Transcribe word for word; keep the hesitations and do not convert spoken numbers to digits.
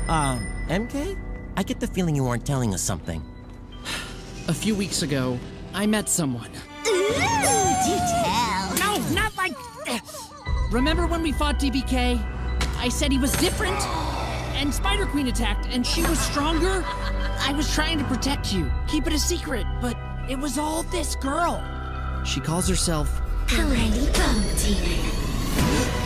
Uh, M K? I get the feeling you aren't telling us something. A few weeks ago, I met someone. Ooh, do tell. No, not like... Remember when we fought D B K? I said he was different, and Spider Queen attacked, and she was stronger. I was trying to protect you, keep it a secret, but it was all this girl. She calls herself... Pretty Bumpty.